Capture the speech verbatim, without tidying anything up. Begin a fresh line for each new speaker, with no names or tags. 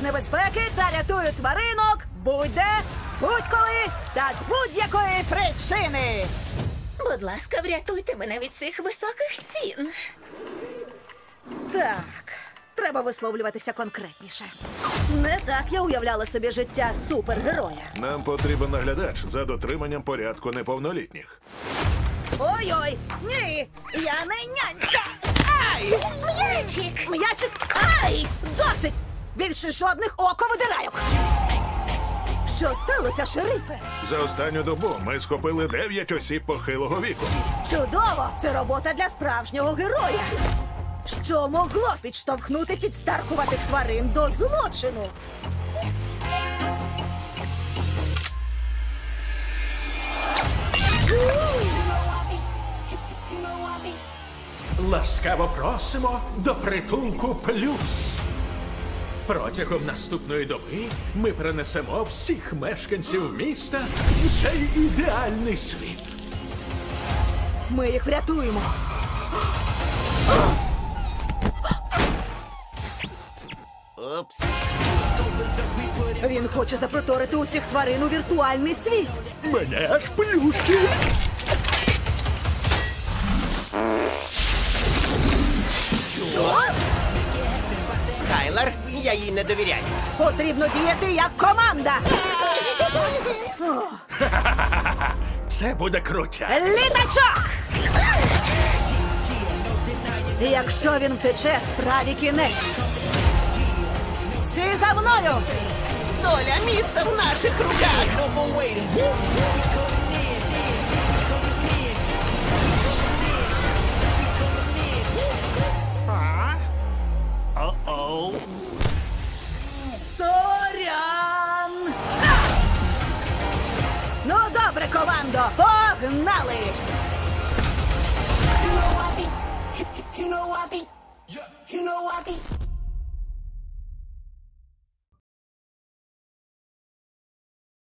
небезпеки та рятую тваринок будь-де, будь-коли та з будь-якої причини.
Будь ласка, врятуйте мене від цих високих стін.
Так, треба висловлюватися конкретніше. Не так я уявляла собі життя супергероя.
Нам потрібен наглядач за дотриманням порядку неповнолітніх.
Ой-ой, ні, я не нянька. Ай!
М'ячик!
М'ячик! Ай! Досить! Більше жодних оковидирайок! Що сталося, шерифе?
За останню добу ми схопили дев'ять осіб похилого віку.
Чудово! Це робота для справжнього героя! Що могло підштовхнути підстаркуватих тварин до злочину?
Ласкаво просимо до притулку Плюс. Протягом наступної доби ми перенесемо всіх мешканців міста в цей ідеальний світ.
Ми їх врятуємо.
Опс.
Він хоче запроторити усіх тварин у віртуальний світ.
Мене аж плющить.
Що?
Скайлер, я їй не довіряю.
Потрібно діяти як команда.
Це буде крутя.
Літачок! Якщо він втече, справі кінець. Всі за мною!
Доля міста в наших руках.
О-оу.
Сорян! Ну, добре, командо, погнали!
You know I be, you know I be, you know I be.